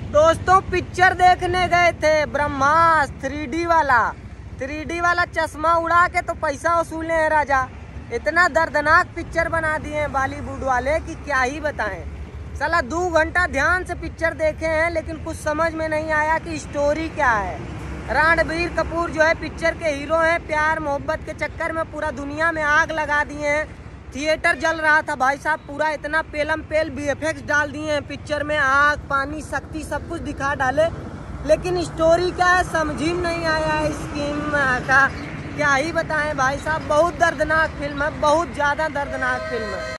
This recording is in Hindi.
दोस्तों पिक्चर देखने गए थे ब्रह्मास्त्र 3D वाला चश्मा उड़ा के तो पैसा वसूले हैं राजा। इतना दर्दनाक पिक्चर बना दिए हैं बॉलीवुड वाले कि क्या ही बताएं। साला 2 घंटा ध्यान से पिक्चर देखे हैं लेकिन कुछ समझ में नहीं आया कि स्टोरी क्या है। रणबीर कपूर जो है पिक्चर के हीरो हैं, प्यार मोहब्बत के चक्कर में पूरा दुनिया में आग लगा दिए हैं। थिएटर जल रहा था भाई साहब, पूरा इतना पेलम पेल VFX डाल दिए हैं पिक्चर में, आग पानी शक्ति सब कुछ दिखा डाले, लेकिन स्टोरी क्या है समझ ही नहीं आया है। स्कीम का क्या ही बताएं भाई साहब, बहुत दर्दनाक फिल्म है, बहुत ज़्यादा दर्दनाक फिल्म है।